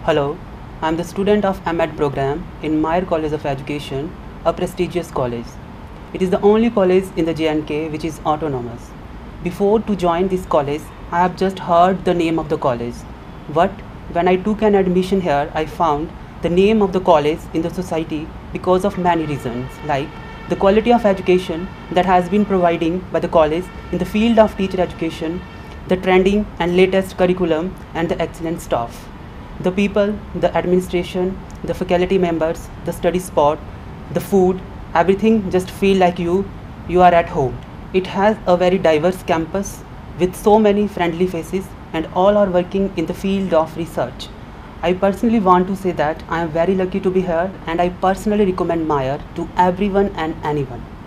Hello, I am the student of MEd program in Meyer College of Education, a prestigious college. It is the only college in the J&K which is autonomous. Before to join this college, I have just heard the name of the college. But when I took an admission here, I found the name of the college in the society because of many reasons, like the quality of education that has been providing by the college in the field of teacher education, the trending and latest curriculum, and the excellent staff. The people, the administration, the faculty members, the study spot, the food, everything just feel like you are at home. It has a very diverse campus with so many friendly faces and all are working in the field of research. I personally want to say that I am very lucky to be here and I personally recommend Meyer to everyone and anyone.